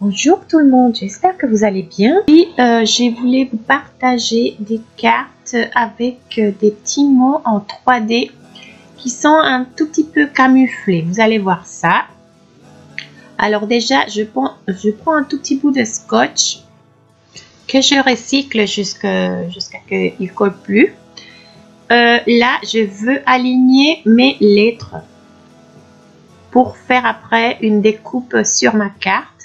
Bonjour tout le monde, j'espère que vous allez bien. Et je voulais vous partager des cartes avec des petits mots en 3D qui sont un tout petit peu camouflés. Vous allez voir ça. Alors déjà, je prends un tout petit bout de scotch que je recycle jusqu'à qu'il ne colle plus. Là, je veux aligner mes lettres pour faire après une découpe sur ma carte.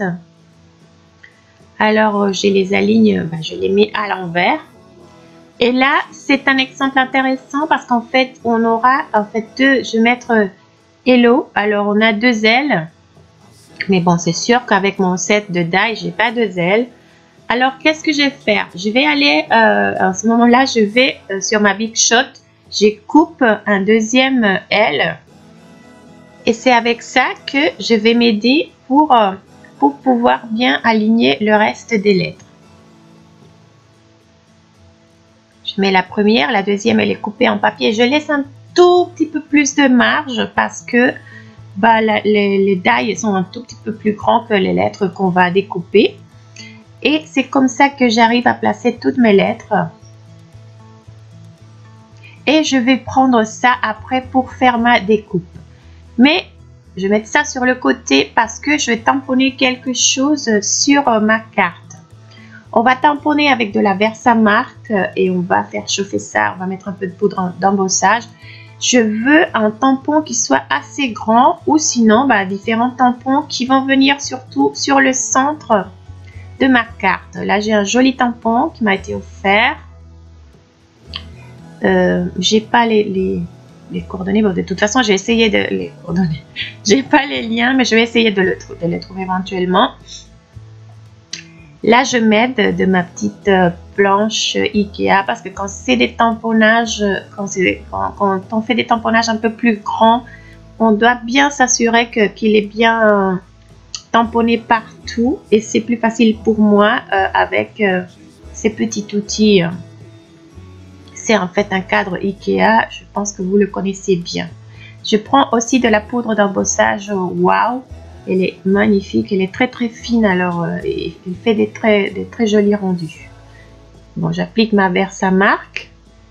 Alors, je les aligne, je les mets à l'envers. Et là, c'est un exemple intéressant parce qu'en fait, on aura deux, je vais mettre Hello. Alors, on a deux ailes. Mais bon, c'est sûr qu'avec mon set de die, j'ai pas deux ailes. Alors, qu'est-ce que je vais faire? Je vais aller, à ce moment-là, je vais sur ma Big Shot. Je coupe un deuxième aile. Et c'est avec ça que je vais m'aider pour pouvoir bien aligner le reste des lettres. Je mets la première, la deuxième elle est coupée en papier. Je laisse un tout petit peu plus de marge parce que les die sont un tout petit peu plus grands que les lettres qu'on va découper. Et c'est comme ça que j'arrive à placer toutes mes lettres. Et je vais prendre ça après pour faire ma découpe. Mais je vais mettre ça sur le côté parce que je vais tamponner quelque chose sur ma carte. On va tamponner avec de la Versamark et on va faire chauffer ça. On va mettre un peu de poudre d'embossage. Je veux un tampon qui soit assez grand ou sinon différents tampons qui vont venir surtout sur le centre de ma carte. Là, j'ai un joli tampon qui m'a été offert. J'ai pas les coordonnées. Bon, de toute façon, j'ai essayé de les coordonner. J'ai pas les liens, mais je vais essayer de les trouver éventuellement. Là, je m'aide de ma petite planche Ikea parce que quand c'est des tamponnages, quand on fait des tamponnages un peu plus grands, on doit bien s'assurer qu'il est bien tamponné partout et c'est plus facile pour moi avec ces petits outils. C'est en fait un cadre Ikea, je pense que vous le connaissez bien. Je prends aussi de la poudre d'embossage Wow, elle est magnifique, elle est très très fine, alors elle fait des très jolis rendus. Bon, j'applique ma Versamark.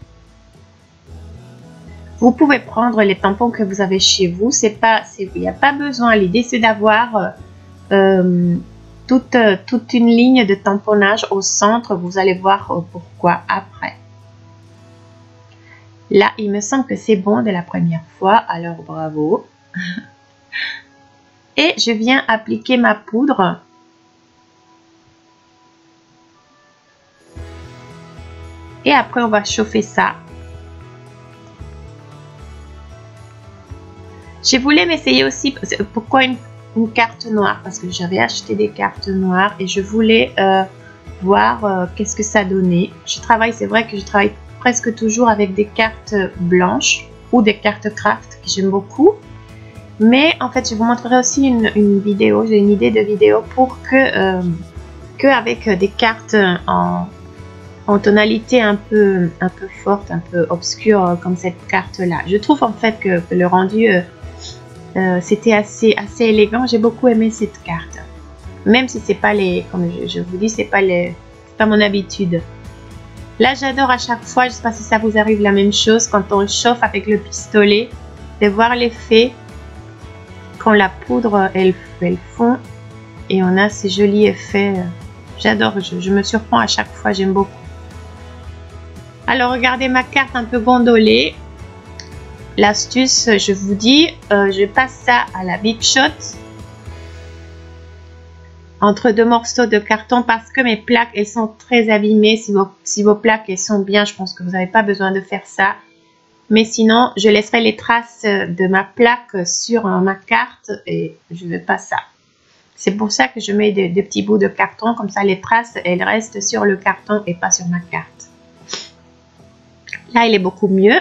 Vous pouvez prendre les tampons que vous avez chez vous, il n'y a pas besoin, l'idée c'est d'avoir toute une ligne de tamponnage au centre, vous allez voir pourquoi après. Là, il me semble que c'est bon de la première fois, alors bravo. Et je viens appliquer ma poudre. Et après, on va chauffer ça. Je voulais m'essayer aussi, pourquoi une carte noire? Parce que j'avais acheté des cartes noires et je voulais voir qu'est-ce que ça donnait. C'est vrai que je travaille presque toujours avec des cartes blanches ou des cartes craft que j'aime beaucoup. Mais en fait, je vous montrerai aussi une vidéo, j'ai une idée de vidéo pour que avec des cartes en tonalité un peu forte, un peu obscure comme cette carte-là. Je trouve en fait que le rendu, c'était assez élégant. J'ai beaucoup aimé cette carte. Même si c'est pas comme je vous dis, c'est pas mon habitude. Là, j'adore à chaque fois, je ne sais pas si ça vous arrive la même chose, quand on chauffe avec le pistolet, de voir l'effet quand la poudre, elle fond et on a ces jolis effets. J'adore, je me surprends à chaque fois, j'aime beaucoup. Alors, regardez ma carte un peu gondolée. L'astuce, je vous dis, je passe ça à la Big Shot entre deux morceaux de carton parce que mes plaques elles sont très abîmées. Si vos plaques elles sont bien, je pense que vous n'avez pas besoin de faire ça, mais sinon je laisserai les traces de ma plaque sur ma carte et je ne veux pas ça. C'est pour ça que je mets des petits bouts de carton, comme ça les traces elles restent sur le carton et pas sur ma carte. Là il est beaucoup mieux.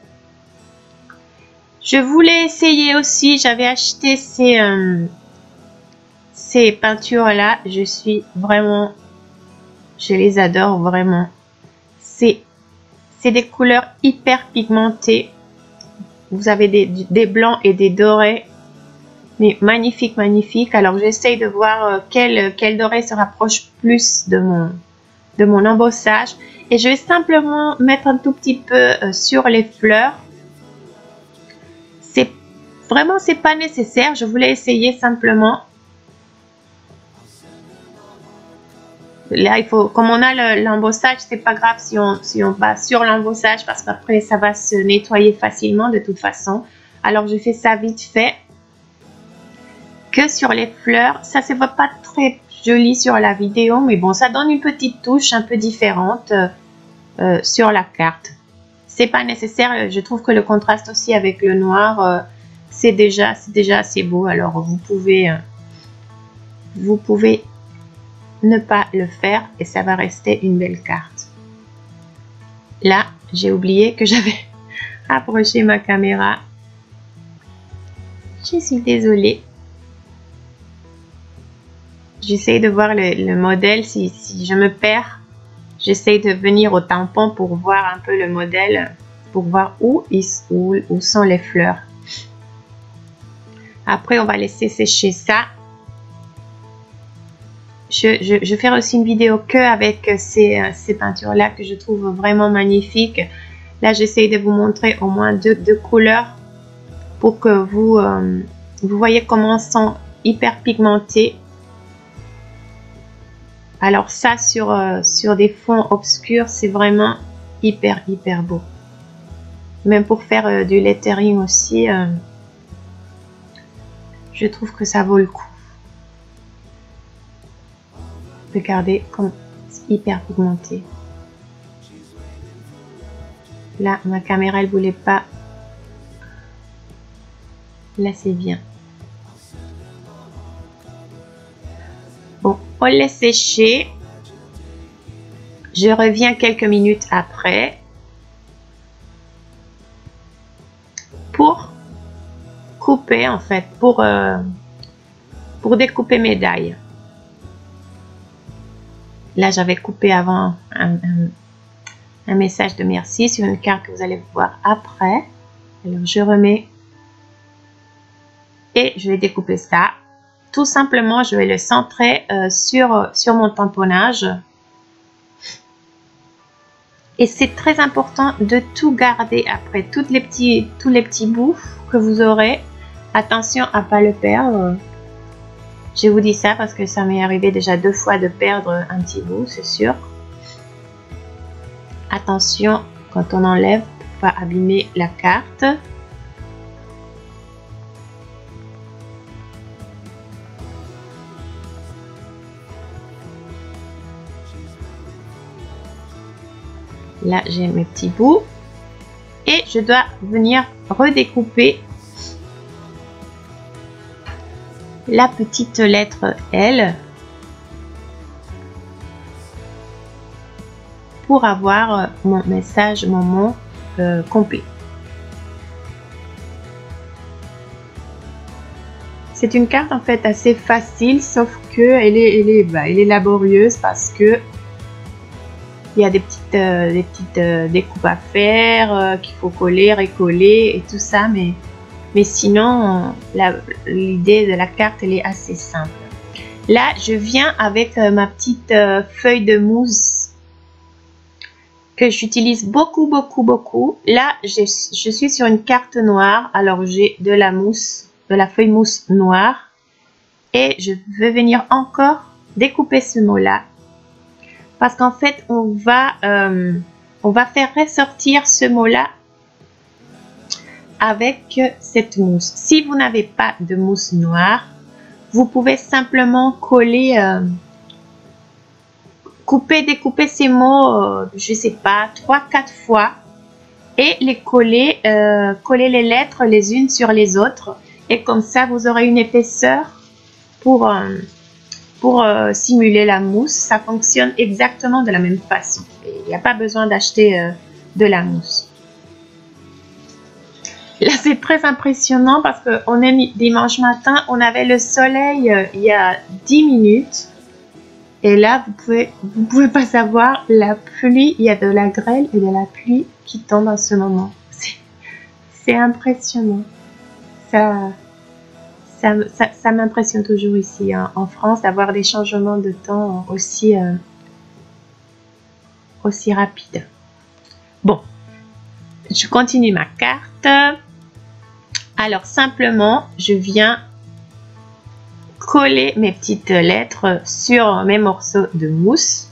Je voulais essayer aussi, j'avais acheté ces peintures là, je les adore vraiment. C'est des couleurs hyper pigmentées. Vous avez des blancs et des dorés. Mais magnifique, magnifique. Alors j'essaye de voir quel doré se rapproche plus de mon embossage. Et je vais simplement mettre un tout petit peu sur les fleurs. C'est pas nécessaire. Je voulais essayer simplement. Là, il faut, comme on a l'embossage, c'est pas grave si on va sur l'embossage parce qu'après ça va se nettoyer facilement de toute façon. Alors je fais ça vite fait. Que sur les fleurs, ça se voit pas très joli sur la vidéo, mais bon, ça donne une petite touche un peu différente sur la carte. C'est pas nécessaire. Je trouve que le contraste aussi avec le noir, c'est déjà assez beau. Alors vous pouvez ne pas le faire et ça va rester une belle carte. Là, j'ai oublié que j'avais approché ma caméra. Je suis désolée. J'essaie de voir le modèle. Si je me perds, j'essaie de venir au tampon pour voir un peu le modèle, pour voir où sont les fleurs. Après, on va laisser sécher ça. Je vais faire aussi une vidéo que avec ces peintures là que je trouve vraiment magnifiques. Là, j'essaie de vous montrer au moins deux couleurs pour que vous voyez comment elles sont hyper pigmentées. Alors ça, sur des fonds obscurs, c'est vraiment hyper beau. Même pour faire du lettering aussi, je trouve que ça vaut le coup. Regardez comme c'est hyper pigmenté. Là, ma caméra, elle voulait pas. Là, c'est bien. Bon, on laisse sécher. Je reviens quelques minutes après pour couper, en fait, pour découper mes dailles. Là, j'avais coupé avant un message de merci sur une carte que vous allez voir après. Alors, je remets et je vais découper ça. Tout simplement, je vais le centrer sur mon tamponnage. Et c'est très important de tout garder après. Tous les petits bouts que vous aurez. Attention à ne pas le perdre. Je vous dis ça parce que ça m'est arrivé déjà 2 fois de perdre un petit bout, c'est sûr. Attention quand on enlève pour ne pas abîmer la carte. Là, j'ai mes petits bouts. Et je dois venir redécouper la petite lettre L pour avoir mon message, mon mot complet. C'est une carte en fait assez facile, sauf que elle est laborieuse parce que il y a des petites découpes à faire qu'il faut coller, recoller et tout ça, mais sinon l'idée de la carte elle est assez simple. Là, je viens avec ma petite feuille de mousse que j'utilise beaucoup. Là, je suis sur une carte noire, alors j'ai de la mousse, de la feuille mousse noire, et je vais venir encore découper ce mot là. Parce qu'en fait, on va faire ressortir ce mot-là avec cette mousse. Si vous n'avez pas de mousse noire, vous pouvez simplement coller, découper ces mots, je sais pas, 3-4 fois et les coller les lettres les unes sur les autres. Et comme ça, vous aurez une épaisseur pour simuler la mousse. Ça fonctionne exactement de la même façon. Il n'y a pas besoin d'acheter de la mousse. Là, c'est très impressionnant parce qu'on est dimanche matin. On avait le soleil il y a 10 minutes. Et là, vous pouvez pas savoir la pluie. Il y a de la grêle et de la pluie qui tombe en ce moment. C'est impressionnant. Ça Ça m'impressionne toujours ici hein, en France d'avoir des changements de temps aussi, aussi rapides. Bon, je continue ma carte. Alors simplement, je viens coller mes petites lettres sur mes morceaux de mousse.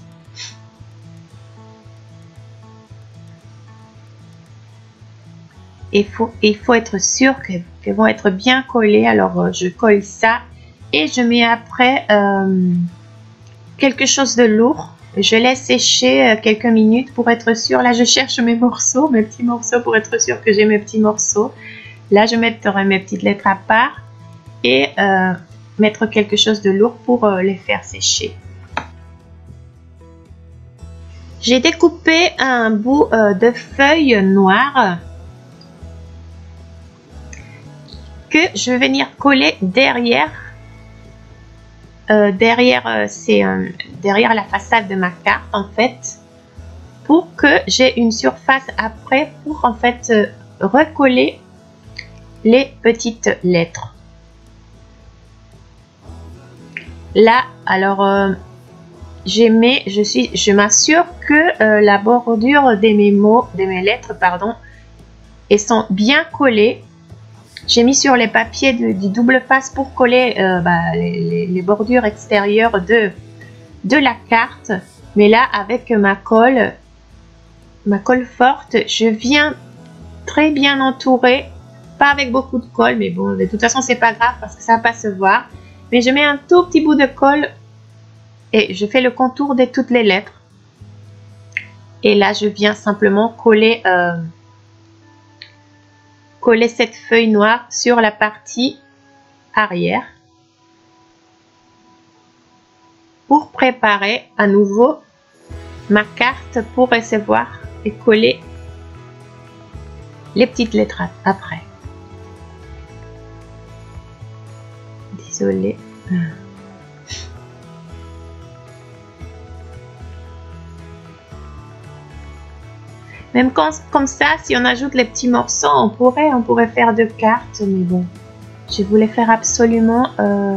Il faut être sûr qu'elles vont être bien collées. Alors je colle ça et je mets après quelque chose de lourd. Je laisse sécher quelques minutes pour être sûr. Là je cherche mes morceaux, mes petits morceaux pour être sûr que j'ai mes petits morceaux. Là je mettrai mes petites lettres à part et mettre quelque chose de lourd pour les faire sécher. J'ai découpé un bout de feuille noire que je vais venir coller derrière derrière la façade de ma carte en fait, pour que j'ai une surface après pour en fait recoller les petites lettres. Là alors je m'assure que la bordure de mes lettres pardon, elles sont bien collées. J'ai mis sur les papiers du double face pour coller les bordures extérieures de la carte. Mais là, avec ma colle forte, je viens très bien entourer. Pas avec beaucoup de colle, mais bon, de toute façon, c'est pas grave parce que ça va pas se voir. Mais je mets un tout petit bout de colle et je fais le contour de toutes les lettres. Et là, je viens simplement coller cette feuille noire sur la partie arrière pour préparer à nouveau ma carte pour recevoir et coller les petites lettres après. Désolée. Même comme ça, si on ajoute les petits morceaux, on pourrait faire deux cartes, mais bon, je voulais faire absolument.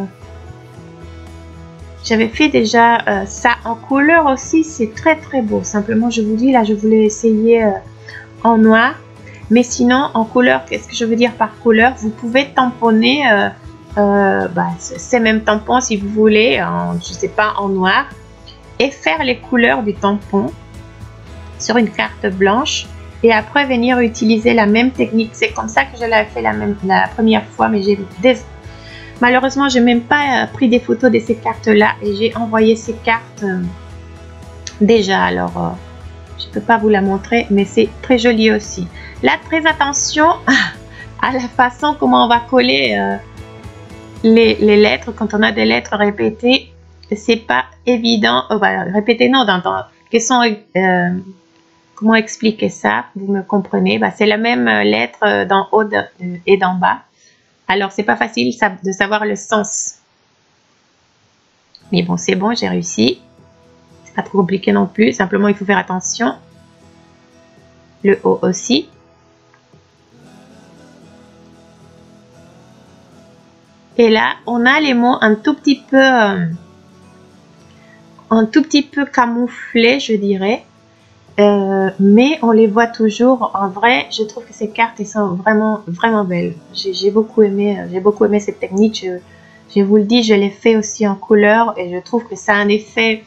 J'avais fait déjà ça en couleur aussi, c'est très très beau. Simplement, je vous dis là, je voulais essayer en noir, mais sinon en couleur, qu'est-ce que je veux dire par couleur? Vous pouvez tamponner ces mêmes tampons si vous voulez, je sais pas, en noir, et faire les couleurs du tampon sur une carte blanche et après venir utiliser la même technique. C'est comme ça que je l'avais fait la première fois, mais malheureusement j'ai même pas pris des photos de ces cartes là et j'ai envoyé ces cartes déjà, alors je peux pas vous la montrer, mais c'est très joli aussi. Là, très attention à la façon comment on va coller les lettres quand on a des lettres répétées. C'est pas évident, répétées non, quelles sont comment expliquer ça? Vous me comprenez? C'est la même lettre d'en haut et d'en bas. Alors, c'est pas facile de savoir le sens. Mais bon, c'est bon, j'ai réussi. C'est pas trop compliqué non plus. Simplement, il faut faire attention. Le haut aussi. Et là, on a les mots un tout petit peu camouflés, je dirais. Mais on les voit toujours. En vrai, je trouve que ces cartes elles sont vraiment vraiment belles. J'ai beaucoup aimé cette technique. Je vous le dis, je l'ai fait aussi en couleur et je trouve que ça a un effet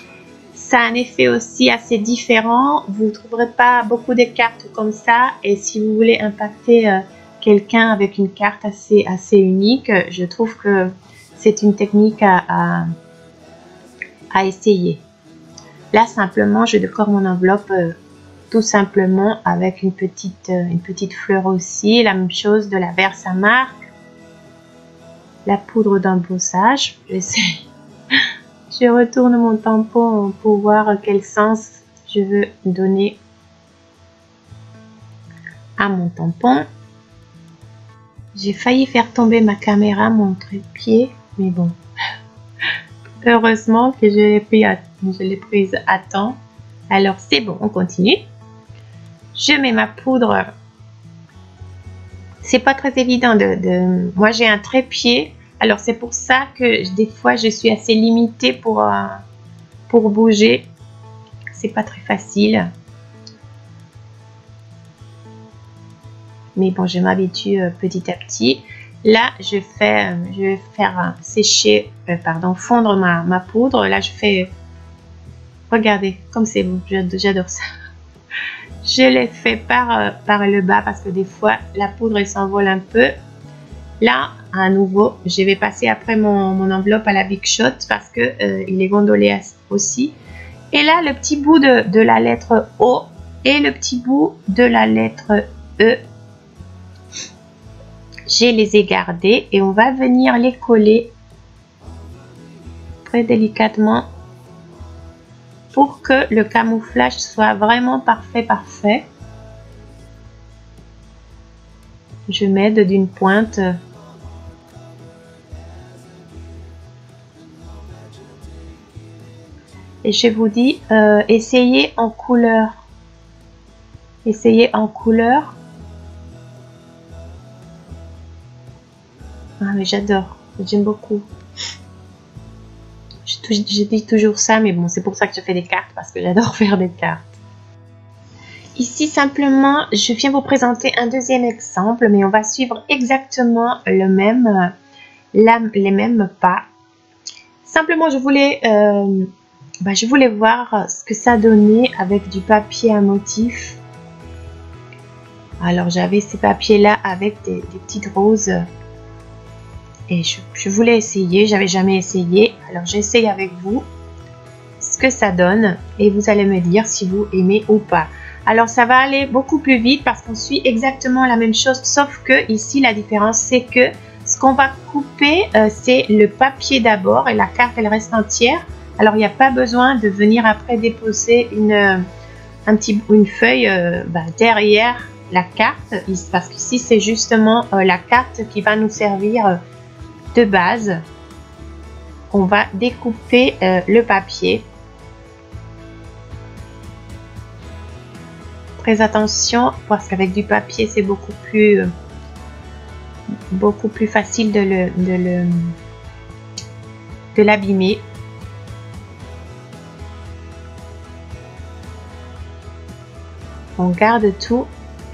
aussi assez différent. Vous ne trouverez pas beaucoup de cartes comme ça, et si vous voulez impacter quelqu'un avec une carte assez unique, je trouve que c'est une technique à essayer. Là, simplement, je décore mon enveloppe tout simplement avec une petite fleur aussi. La même chose de la Versamark. La poudre d'embossage. Je retourne mon tampon pour voir quel sens je veux donner à mon tampon. J'ai failli faire tomber ma caméra, mon trépied, mais bon. Heureusement que je l'ai prise à temps. Alors c'est bon, on continue. Je mets ma poudre c'est pas très évident Moi, j'ai un trépied. Alors, c'est pour ça que des fois, je suis assez limitée pour bouger. C'est pas très facile. Mais bon, je m'habitue petit à petit. Là, je vais faire sécher, fondre ma poudre. Là, je fais... Regardez, comme c'est beau, j'adore ça. Je l'ai fait par le bas parce que des fois, la poudre, elle s'envole un peu. Là, à nouveau, je vais passer après mon enveloppe à la Big Shot parce que il est gondolé aussi. Et là, le petit bout de la lettre O et le petit bout de la lettre E, je les ai gardés et on va venir les coller très délicatement pour que le camouflage soit vraiment parfait. Je m'aide d'une pointe. Et je vous dis, essayez en couleur. Essayez en couleur. Ah, mais j'adore. J'aime beaucoup. Je dis toujours ça, mais bon, c'est pour ça que je fais des cartes, parce que j'adore faire des cartes. Ici, simplement, je viens vous présenter un deuxième exemple, mais on va suivre exactement les mêmes pas. Simplement, je voulais voir ce que ça donnait avec du papier à motif. Alors, j'avais ces papiers-là avec des petites roses. Et je voulais essayer, j'avais jamais essayé. Alors, j'essaye avec vous ce que ça donne. Et vous allez me dire si vous aimez ou pas. Alors, ça va aller beaucoup plus vite parce qu'on suit exactement la même chose. Sauf que ici, la différence, c'est que ce qu'on va couper, c'est le papier d'abord. Et la carte, elle reste entière. Alors, il n'y a pas besoin de venir après déposer une feuille derrière la carte. Parce qu'ici, c'est justement la carte qui va nous servir de base. On va découper le papier. Très attention parce qu'avec du papier c'est beaucoup plus facile de l'abîmer. On garde tout.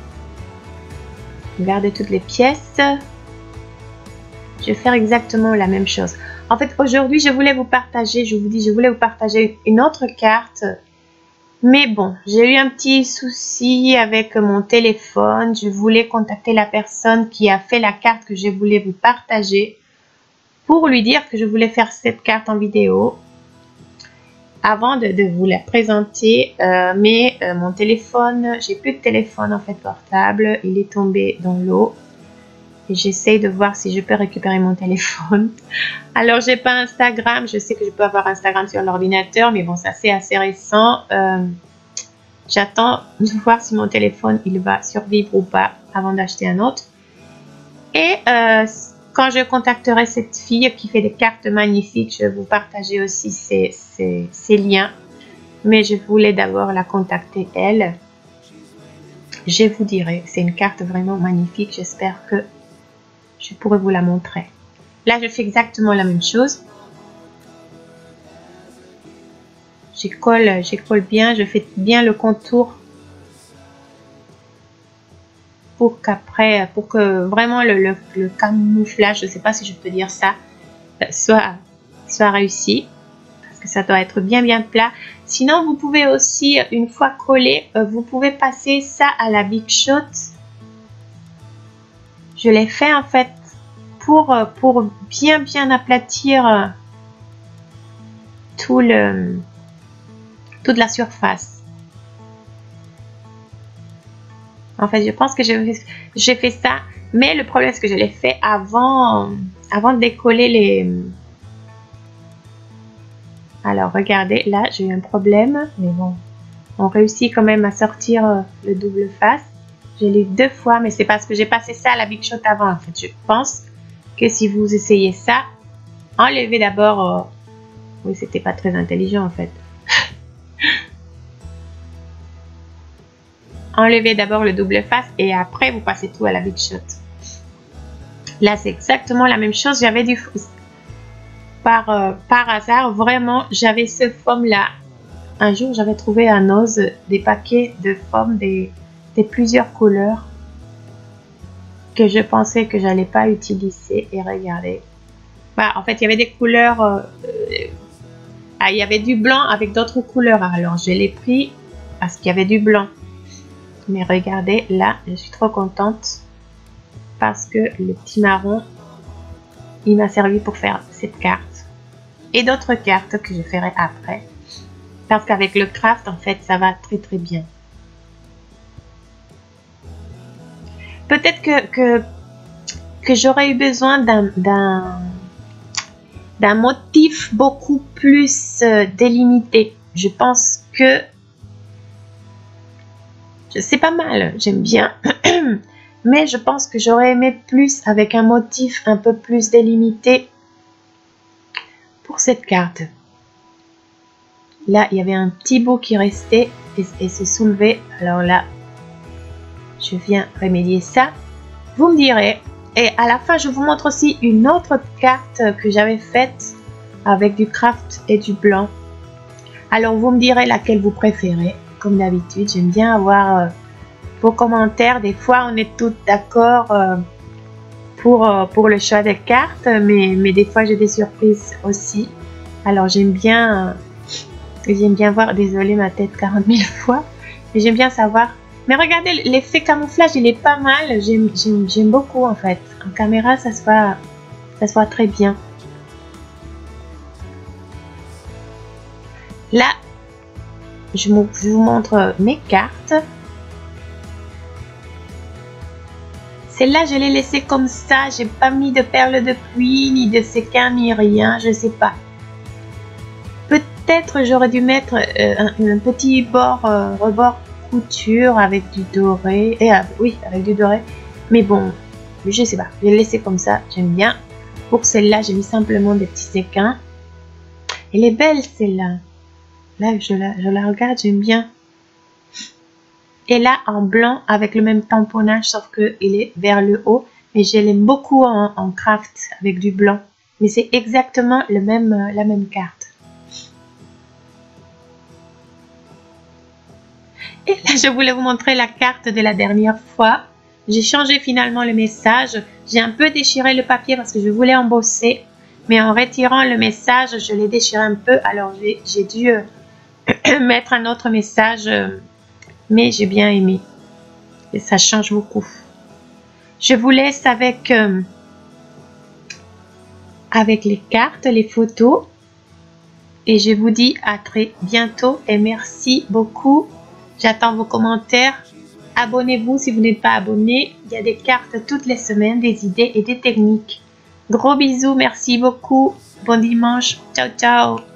On garde toutes les pièces. Je vais faire exactement la même chose. En fait, aujourd'hui, je voulais vous partager, je voulais vous partager une autre carte. Mais bon, j'ai eu un petit souci avec mon téléphone. Je voulais contacter la personne qui a fait la carte que je voulais vous partager pour lui dire que je voulais faire cette carte en vidéo avant de vous la présenter. Mais mon téléphone, j'ai plus de téléphone en fait portable. Il est tombé dans l'eau. Et j'essaye de voir si je peux récupérer mon téléphone. Alors, j'ai pas Instagram. Je sais que je peux avoir Instagram sur l'ordinateur, mais bon, ça c'est assez récent. J'attends de voir si mon téléphone, il va survivre ou pas avant d'acheter un autre. Et quand je contacterai cette fille qui fait des cartes magnifiques, je vais vous partager aussi ses liens. Mais je voulais d'abord la contacter, elle. Je vous dirai. C'est une carte vraiment magnifique. J'espère que je pourrais vous la montrer. Là, je fais exactement la même chose. Je colle bien, je fais bien le contour pour que vraiment le camouflage, je ne sais pas si je peux dire ça, soit réussi. Parce que ça doit être bien plat. Sinon, vous pouvez aussi, une fois collé, vous pouvez passer ça à la Big Shot. Je l'ai fait en fait pour bien aplatir toute la surface. En fait, je pense que j'ai fait ça, mais le problème c'est que je l'ai fait avant de décoller les... Alors, regardez, là j'ai eu un problème, mais bon, on réussit quand même à sortir le double face. Je l'ai eu 2 fois, mais c'est parce que j'ai passé ça à la Big Shot avant. En fait, je pense que si vous essayez ça, enlevez d'abord... Oui, c'était pas très intelligent en fait. Enlevez d'abord le double face et après vous passez tout à la Big Shot. Là, c'est exactement la même chose. J'avais du... Par hasard, vraiment, j'avais ce foam-là. Un jour, j'avais trouvé à Noz des paquets de foam des plusieurs couleurs que je pensais que j'allais pas utiliser. Et regardez. Bah, en fait, il y avait des couleurs... il y avait du blanc avec d'autres couleurs. Alors, je l'ai pris parce qu'il y avait du blanc. Mais regardez, là, je suis trop contente parce que le petit marron, il m'a servi pour faire cette carte. Et d'autres cartes que je ferai après. Parce qu'avec le craft, en fait, ça va très très bien. Peut-être que j'aurais eu besoin d'un motif beaucoup plus délimité. Je pense que c'est pas mal, j'aime bien. Mais je pense que j'aurais aimé plus avec un motif un peu plus délimité pour cette carte. Là, il y avait un petit bout qui restait et se soulevait. Alors là, je viens remédier ça. Vous me direz. Et à la fin, je vous montre aussi une autre carte que j'avais faite avec du craft et du blanc. Alors, vous me direz laquelle vous préférez. Comme d'habitude, j'aime bien avoir vos commentaires. Des fois, on est toutes d'accord pour le choix des cartes. Mais des fois, j'ai des surprises aussi. Alors, j'aime bien voir. Désolée, ma tête 40 000 fois. Mais j'aime bien savoir. Mais regardez, l'effet camouflage, il est pas mal. J'aime beaucoup, en fait. En caméra, ça se voit très bien. Là, je vous montre mes cartes. Celle-là, je l'ai laissée comme ça. J'ai pas mis de perles de pluie, ni de séquin, ni rien. Je sais pas. Peut-être j'aurais dû mettre un petit rebord couture avec du doré. Oui, avec du doré. Mais bon, je sais pas. Je l'ai laissé comme ça. J'aime bien. Pour celle-là, j'ai mis simplement des petits séquins. Elle est belle, celle-là. Là, je la regarde, j'aime bien. Et là, en blanc, avec le même tamponnage, sauf qu'il est vers le haut. Mais je l'aime beaucoup en craft, avec du blanc. Mais c'est exactement la même carte. Et là, je voulais vous montrer la carte de la dernière fois. J'ai changé finalement le message. J'ai un peu déchiré le papier parce que je voulais embosser. Mais en retirant le message, je l'ai déchiré un peu. Alors, j'ai dû mettre un autre message. Mais j'ai bien aimé. Et ça change beaucoup. Je vous laisse avec les cartes, les photos. Et je vous dis à très bientôt. Et merci beaucoup. J'attends vos commentaires. Abonnez-vous si vous n'êtes pas abonné. Il y a des cartes toutes les semaines, des idées et des techniques. Gros bisous, merci beaucoup. Bon dimanche. Ciao, ciao.